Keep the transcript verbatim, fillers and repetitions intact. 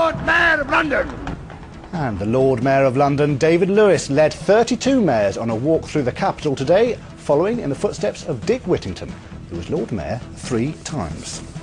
Lord Mayor of London. And the Lord Mayor of London, David Lewis, led thirty-two mayors on a walk through the capital today, following in the footsteps of Dick Whittington, who was Lord Mayor three times.